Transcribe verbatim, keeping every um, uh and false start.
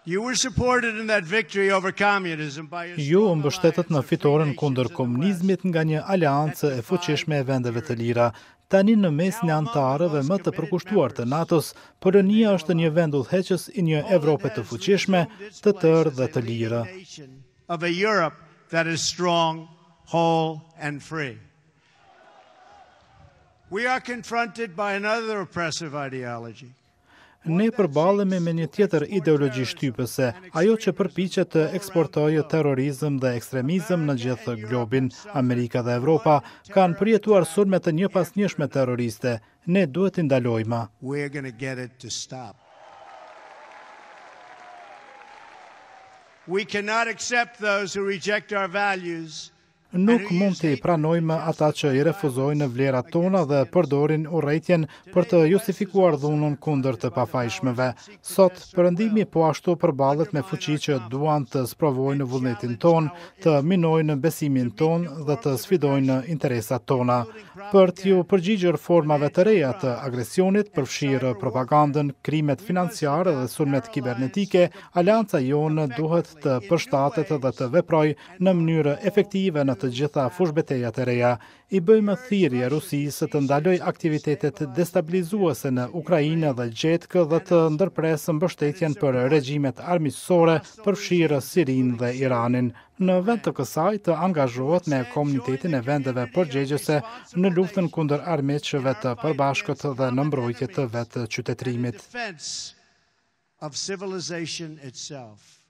You were supported in that victory over communism by a Ju strong mbështetët në alliance of free fitoren nations kundër in the komunizmit West. nga një aleancë e fuqishme e vendeve të lira. Tani në mesin e antarëve më të përkushtuar të NATO-s, Polonia është një vend udhëheqës i një Evrope të fuqishme, të tërë dhe të lirë. Of a Europe that is strong, whole and free. We are confronted by another oppressive ideology. Ne përballemi me një tjetër ideologji shtypëse, ajo që përpiqet të eksportojë terrorizëm dhe ekstremizëm në gjithë globin. Amerika dhe Evropa kanë përjetuar sulme të njëpasnjëshme terroriste. Ne duhet t'i ndalojmë. We're going to get it to stop. We cannot accept those who reject our values. Nuk mund t'i pranojmë ata që i refuzojnë vlerat tona dhe përdorin urrëtitjen për të justifikuar dhunën kundër të pafajshmëve. Sot, Perëndimi po ashtu përballet me fuqi që duan të sprovojnë vullnetin ton, të minojnë besimin ton dhe të sfidojnë interesat tona. Për t'ju përgjigjur formave të reja të agresionit, përfshirë propagandën, krimet financiare dhe sulmet kibernetike, Aleanca jonë duhet të përshtatet dhe të veprojë në mënyrë efektive në të gjitha fushbetejat e reja. I bëjmë thirrje Rusisë të ndaloj aktivitetet destabilizuese në Ukrainë dhe Gjetkë dhe të ndërpresë mbështetjen për regjimet armiqësore, përfshirë Sirinë dhe Iranin. Në vend të kësaj të angazhohet me komunitetin e vendeve përgjegjëse në luftën kundër armiqve të përbashkët dhe në mbrojtje të vetë qytetërimit. Of civilization itself.